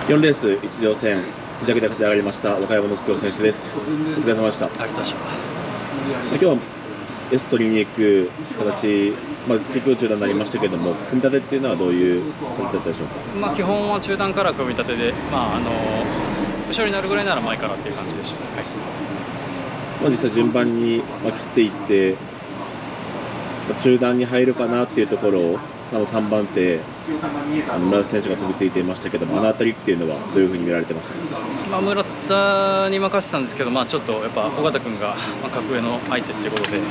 4レース1乗戦弱で勝ち上がりました若山之助選手です。お疲れ様でした。 ありがとうございま今日は S 取りに行く形、結局中断になりましたけども、組み立てっていうのはどういう形だったでしょうか。 基本は中段から組み立てで、後ろになるぐらいなら前からっていう感じでした。 実際順番に切っていって、中段に入るかなっていうところを3番手村田選手が飛びついていましたけども、あの辺りっていうのはどういうふうに見られてましたか。 村田に任せてたんですけど、ちょっとやっぱ尾形君が格上の相手っていうことで、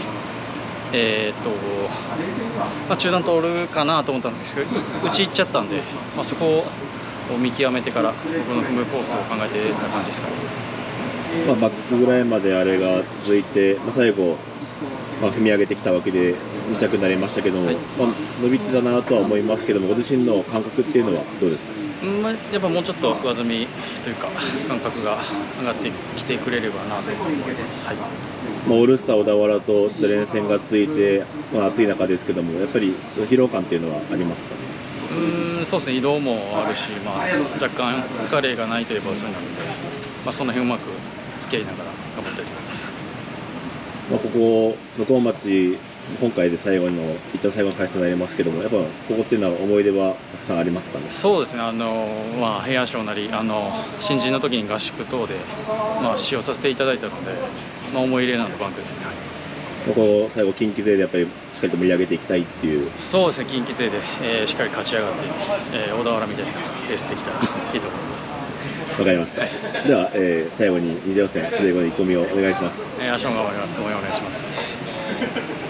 中段通るかなと思ったんですけど、打ち行っちゃったんで、そこを見極めてから僕の踏むコースを考えてた感じですかね。 バックぐらいまであれが続いて、最後、踏み上げてきたわけで2着になりましたけども、伸びてたなとは思いますけども、ご自身の感覚っていうのはどうですか。 やっぱもうちょっと上積みというか感覚が上がってきてくれればなと思います。 オールスター小田原とちょっと連戦が続いて、暑い中ですけども、やっぱり疲労感っていうのはありますかね。 そうですね、移動もあるし、若干疲れがないといえばそうなので、その辺うまく付き合いながら頑張りたいと思います。 ここ向こう町、今回で最後の一旦最後の回数になりますけども、やっぱここっていうのは思い出はたくさんありますかね。 そうですね、平安賞なり新人の時に合宿等で、使用させていただいたので、思い入れのあるバンクですね。 ここ最後近畿勢でやっぱりしっかりと盛り上げていきたいっていう。 そうですね、近畿勢で、しっかり勝ち上がって、小田原みたいなレースできたらいいと思います。 わかりました。では、最後に2次予選滑り後の意気込みをお願いします。 明日も頑張ります。応援お願いします。